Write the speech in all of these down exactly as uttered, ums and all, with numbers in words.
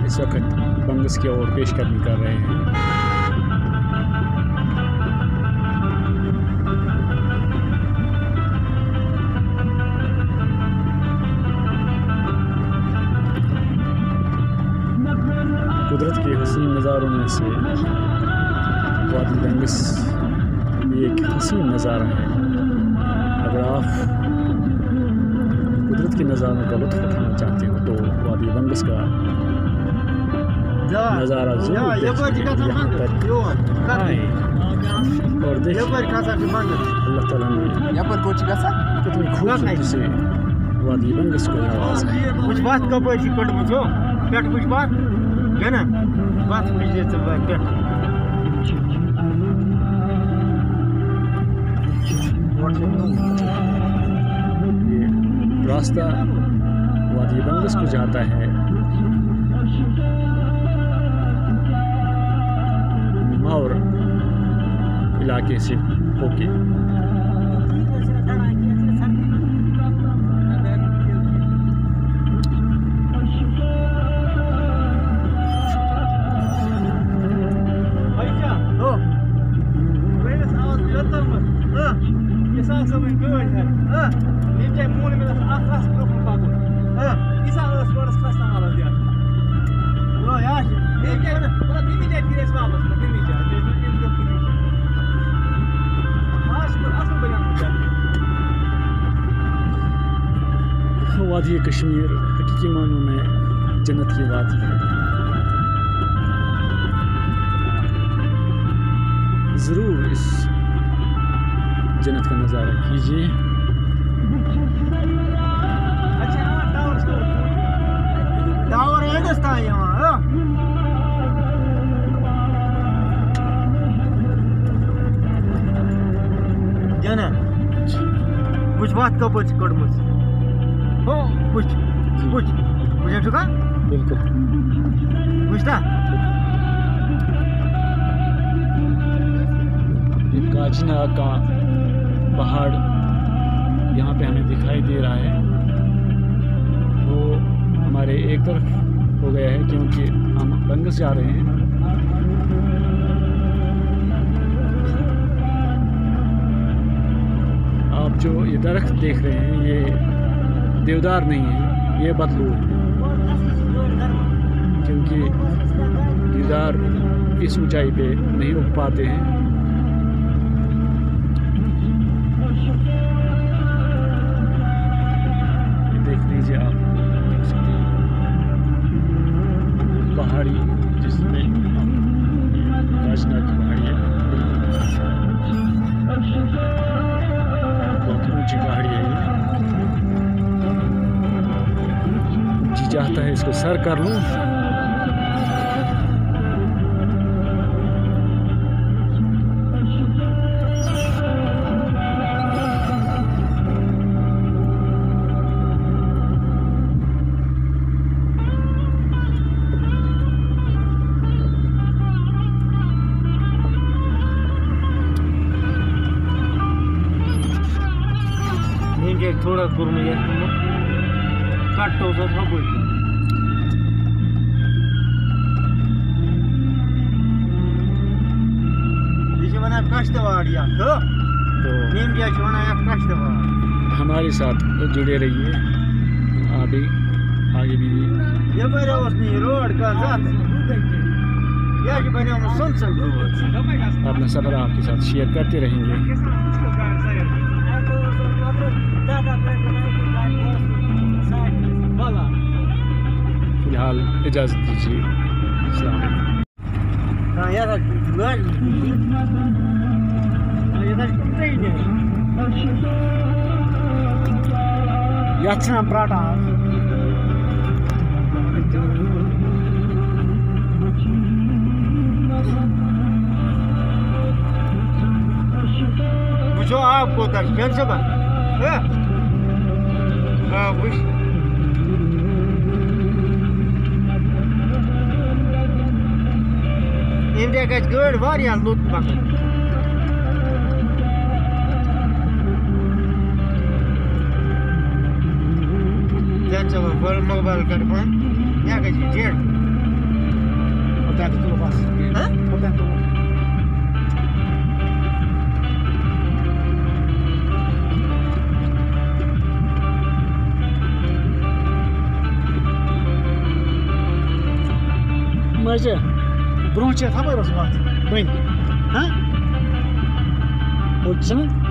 इस वक्त बंगस की ओर पेशकदमी कर रहे हैं। कुदरत के हसीन नज़ारों में से वादी बंगस एक हसीन नज़ारा है। अगर आप कुदरत के नज़ारों का लुत्फ़ उठाना चाहते हो तो वादी बंगस का नज़ारा ज़रूर यहाँ पर आए और देखिए अल्लाह ताला ने कितनी खूबसूरती से वादी बंगस को नवाजा है। ये रास्ता वादी बंगस को जाता है मावर इलाके से होके। वादी कश्मीर हकीकी मानों में जन्नत की वादी है। ज़रूर इस जन्नत का नज़ारा कीजिए। टावर है दोस्ता यहाँ जना कुछ बात का कुछ कर मुझे हो कुछ कुछ मुझे चुका बिल्कुल पूछता ये काजना का पहाड़ यहाँ पे हमें दिखाई दे रहा है। वो हमारे एक तरफ हो गया है क्योंकि हम बंगस जा रहे हैं। आप जो ये दरख्त देख रहे हैं ये देवदार नहीं है, ये बदलू है क्योंकि देवदार इस ऊंचाई पे नहीं उग पाते हैं। देख लीजिए आप पहाड़ी जिसमें काशना की पहाड़ी है, बहुत ऊंची पहाड़ी है। जी चाहता है इसको सर कर लूं। थोड़ा करूँ काटो तो सब कष्टवाड़िया तो हमारे साथ जुड़े रहिए। अभी आगे भी रोड का अपना सफर आपके साथ शेयर करते रहेंगे। फिलहाल इजाज़त दीजिए। अस्सलाम वालेकुम। पराठा मुझे आपको दर्शन से बन इंडिया का गड़ वारिया लुट पकड़ चलो बल मोबाइल कर पान या कहीं जेड Portanto, tu lo vas. Hã? Portanto, mas é, bronze é tamanho das vat. Bem, hã? O que é?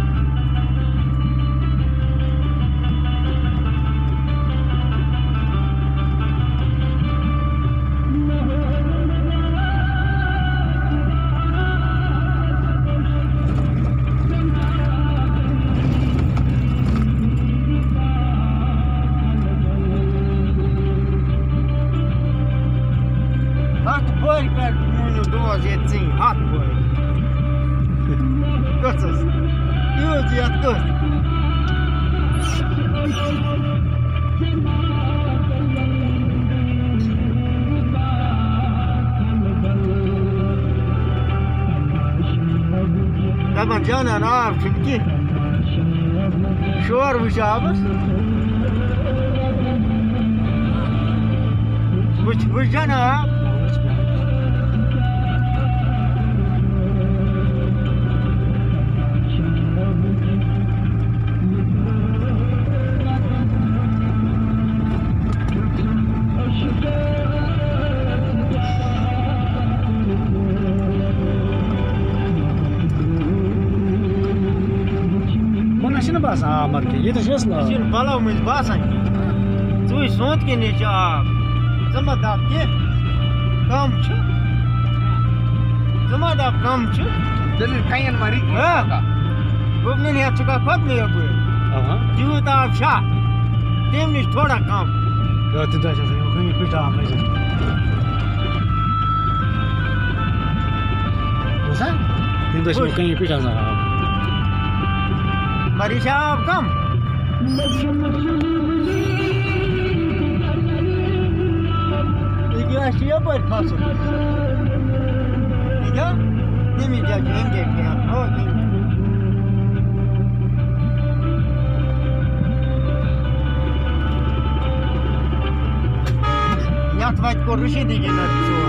Hot boy, cara, um, dois, assim, hot boy. Gostas? Eu já tô. Tá jana na çünkü şuar vujabız. Vuj vujana. Não passa a marca, e tu já lá. Sim, fala mas passa. Tu sonto que nem já. Zama da que? Kam chu? Zama da kam chu? Dele kayan mari. Ha? Gobne ne chuka khod ne yobu. Aha. Tu ta sha. Tem ni thoda kam. Ya tu da já sei, eu conheço pita a mais. Você? Tem dois eu conheço pita a. Mari sahab kam. İki aşıya var paso. İga? Ne mi diyor yenge ya? O yenge. Yat vayt koruşu diyeceğler şu an.